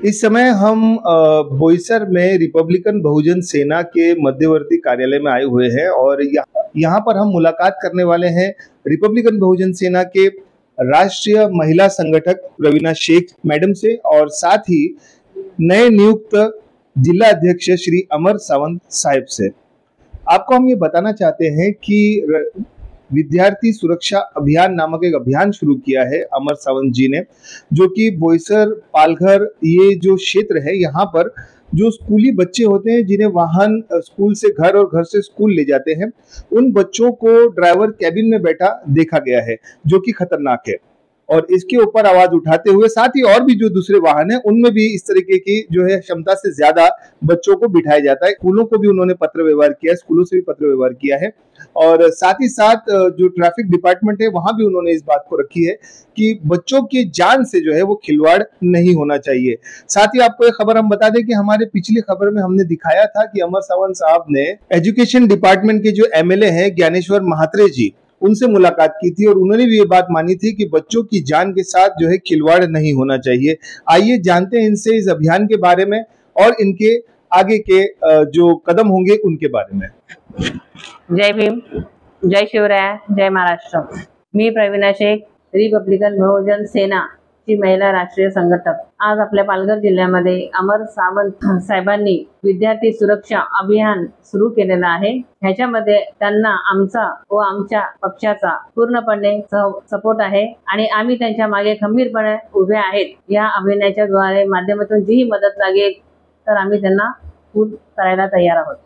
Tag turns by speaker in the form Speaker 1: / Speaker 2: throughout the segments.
Speaker 1: इस समय हम बोईसर में रिपब्लिकन बहुजन सेना के मध्यवर्ती कार्यालय में आए हुए हैं और यहाँ पर हम मुलाकात करने वाले हैं रिपब्लिकन बहुजन सेना के राष्ट्रीय महिला संगठक प्रवीणा शेख मैडम से और साथ ही नए नियुक्त जिला अध्यक्ष श्री अमर सावंत साहिब से। आपको हम ये बताना चाहते हैं कि विद्यार्थी सुरक्षा अभियान नामक एक अभियान शुरू किया है अमर सावंत जी ने, जो कि बोईसर पालघर ये जो क्षेत्र है यहाँ पर जो स्कूली बच्चे होते हैं जिन्हें वाहन स्कूल से घर और घर से स्कूल ले जाते हैं, उन बच्चों को ड्राइवर कैबिन में बैठा देखा गया है जो कि खतरनाक है। और इसके ऊपर आवाज उठाते हुए साथ ही और भी जो दूसरे वाहन है उनमें भी इस तरीके की जो है क्षमता से ज्यादा बच्चों को बिठाया जाता है। स्कूलों को भी उन्होंने पत्र व्यवहार किया है, स्कूलों से भी पत्र व्यवहार किया है और साथ ही साथ जो ट्रैफिक डिपार्टमेंट है वहां भी उन्होंने इस बात को रखी है कि बच्चों की जान से जो है वो खिलवाड़ नहीं होना चाहिए। साथ ही आपको एक खबर हम बता दें कि हमारे पिछली खबर में हमने दिखाया था कि अमर सावंत साहब ने एजुकेशन डिपार्टमेंट के जो एमएलए हैं ज्ञानेश्वर महात्रे जी, उनसे मुलाकात की थी और उन्होंने भी ये बात मानी थी कि बच्चों की जान के साथ जो है खिलवाड़ नहीं होना चाहिए। आइए जानते हैं इनसे इस अभियान के बारे में और इनके आगे के जो कदम होंगे उनके बारे में।
Speaker 2: जय भीम, जय शिवराय, जय महाराष्ट्र। मी प्रवीणा शेख, रिपब्लिकन बहुजन सेना ची महिला राष्ट्रीय संघटक। आज आपल्या पालघर जिल्ह्यामध्ये अमर सावंत साहेबांनी विद्यार्थी सुरक्षा अभियान सुरू केलेलं आहे। ह्याच्यामध्ये त्यांना आमचा व आमच्या पक्षाचा पूर्णपणे सपोर्ट आहे आणि आम्ही त्यांच्या मागे खंबीरपणे उभे आहेत। या अभियानाच्या द्वारे माध्यमातून जी मदत लागेल तर आम्ही त्यांना पूर्ण करायला तयार आहोत।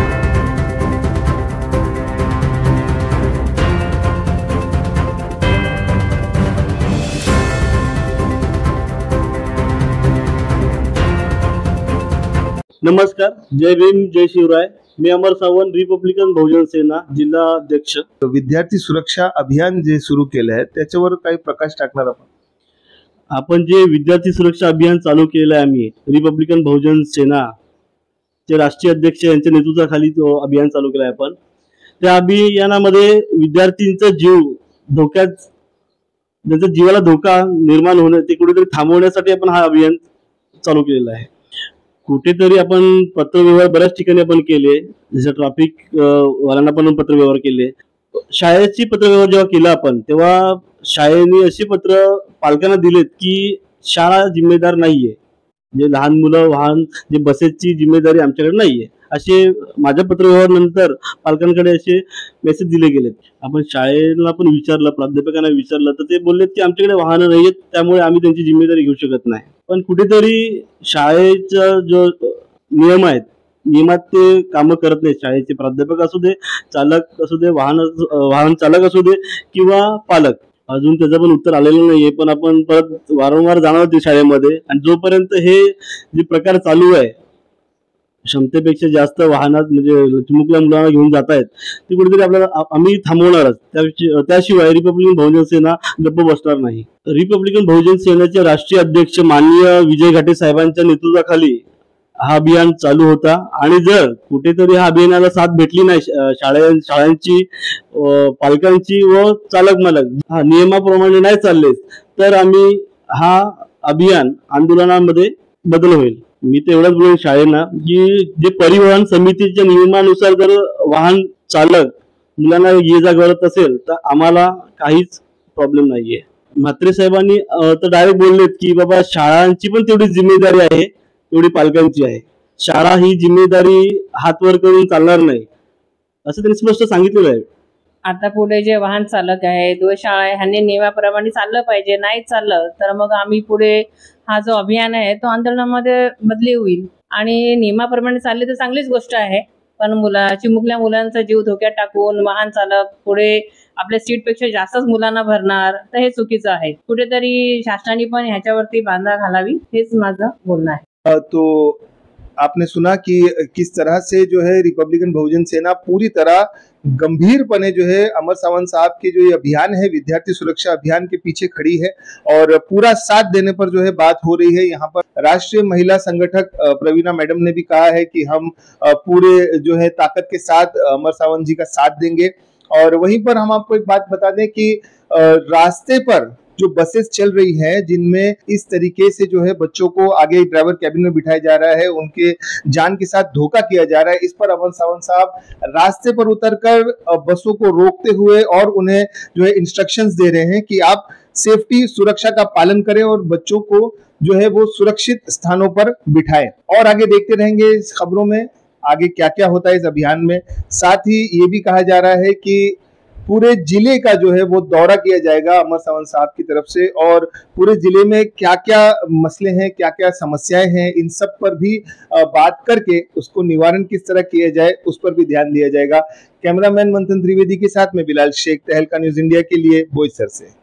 Speaker 3: नमस्कार, जय भीम, जय शिवराय। मी अमर सावंत, रिपब्लिकन बहुजन सेना जिल्हा अध्यक्ष।
Speaker 1: विद्यार्थी सुरक्षा अभियान जे सुरू केलं आहे त्याच्यावर काही प्रकाश टाकणार
Speaker 3: आपण जे विद्यार्थी सुरक्षा अभियान चालू केलं आहे आम्ही रिपब्लिकन बहुजन सेना चे राष्ट्रीय अध्यक्ष यांच्या नेतृत्वाखाली तो अभियान चालू केलं आहे आपण। त्या अभियानामध्ये विद्यार्थ्यांचा जीव धोक्यात, त्यांच्या जीवाला धोका निर्माण होणे ते कुठेतरी थांबवण्यासाठी आपण हा अभियान चालू केलेला आहे। कुठेतरी आपण पत्रव्यवहार बऱ्याच ठिकाणी आपण केले, जसं ट्रॅफिक वाल्यांना पण पत्रव्यवहार केले। शाळेची पत्रव्यवहार जेव्हा केला आपण तेव्हा शाळेने अशी पत्र पालकांना दिलेत की शाळा जिम्मेदार नाहीये, जे लहान मुलं वाहन जे बसेसची जिम्मेदारी आमच्याकडे नाहीये, असे माझ्या पत्रव्यवहार नंतर पालकांकडे असे मेसेज दिले गेलेत। आपण शाळेला पण विचारलं, प्राध्यापकांना विचारलं तर ते बोललेत की आमच्याकडे वाहनं नाहीयेत त्यामुळे आम्ही त्यांची जिम्मेदारी घेऊ शकत नाही। पण कुठेतरी शाळेचा जो नियम आहेत नियमात ते काम करत नाही। शाळेचे प्राध्यापक असू दे, चालक असू दे, वाहन चालक असू दे किंवा पालक, अजून त्याचं पण उत्तर आलेलं नाहीये। पण आपण परत वारंवार जाणार आहोत शाळेमध्ये आणि जोपर्यंत हे जे प्रकार चालू आहे, क्षमतेपेक्षा जास्त वाहनात म्हणजे चिमुकल्या मुलांना घेऊन जात आहेत, ते कुठेतरी आपल्याला आम्ही थांबवणारच। त्याशिवाय रिपब्लिकन बहुजन सेना गप्प बसणार नाही। रिपब्लिकन बहुजन सेनेचे राष्ट्रीय अध्यक्ष माननीय विजय घाटे साहेबांच्या नेतृत्वाखाली हा अभियान चालू होता आणि जर कुठेतरी हा अभियानाला साथ भेटली नाही शाळांची, पालकांची व चालक मालक नियमाप्रमाणे नाही चालले तर आम्ही हा अभियान आंदोलनामध्ये बदल होईल। मी तर एवढंच बोलेन शाळेना की जे परिवहन समितीच्या नियमानुसार जर वाहन चालक मुलांना ये जा करत असेल तर आम्हाला काहीच प्रॉब्लेम नाहीये। म्हात्रे साहेबांनी तर डायरेक्ट बोललेत की बाबा शाळांची पण तेवढी जिम्मेदारी आहे तेवढी पालकांची आहे, शाळा ही जिम्मेदारी हातवर करून चालणार नाही असं त्यांनी स्पष्ट सांगितलेलं आहे।
Speaker 2: आता पुढे जे वाहन चालक आहेत व शाळा ह्यांनी नियमाप्रमाणे चाललं पाहिजे, नाही चाललं तर मग आम्ही पुढे हा जो अभियान आहे तो आंदोलनामध्ये बदली होईल आणि नियमाप्रमाणे चालले तर चांगलीच गोष्ट आहे। पण चिमुकल्या मुलांचा जीव धोक्यात टाकून वाहन चालक पुढे आपल्या सीटपेक्षा जास्तच मुलांना भरणार तर हे चुकीचं आहे। कुठेतरी शासनाने पण ह्याच्यावरती बांधा घालावी, हेच माझं बोलणं आहे।
Speaker 1: तो आपने सुना कि किस तरह से जो है रिपब्लिकन बहुजन सेना पूरी तरह गंभीरपने जो है अमर सावंत साहब के जो ये अभियान है विद्यार्थी सुरक्षा अभियान के पीछे खड़ी है और पूरा साथ देने पर जो है बात हो रही है। यहाँ पर राष्ट्रीय महिला संगठक प्रवीणा मैडम ने भी कहा है कि हम पूरे जो है ताकत के साथ अमर सावंत जी का साथ देंगे। और वहीं पर हम आपको एक बात बता दें कि रास्ते पर जो बसेस चल रही है जिनमें इस तरीके से जो है बच्चों को आगे ड्राइवर कैबिन में बिठाया जा रहा है, उनके जान के साथ धोखा किया जा रहा है, इस पर अमन सावंत साहब रास्ते पर उतरकर बसों को रोकते हुए और उन्हें जो है इंस्ट्रक्शंस दे रहे हैं कि आप सेफ्टी सुरक्षा का पालन करें और बच्चों को जो है वो सुरक्षित स्थानों पर बिठाएं। और आगे देखते रहेंगे इस खबरों में आगे क्या क्या होता है इस अभियान में। साथ ही ये भी कहा जा रहा है कि पूरे जिले का जो है वो दौरा किया जाएगा अमर सावंत साहब की तरफ से, और पूरे जिले में क्या क्या मसले हैं, क्या क्या समस्याएं हैं, इन सब पर भी बात करके उसको निवारण किस तरह किया जाए उस पर भी ध्यान दिया जाएगा। कैमरामैन मंथन त्रिवेदी के साथ में बिलाल शेख, तहलका न्यूज इंडिया के लिए बोईसर से।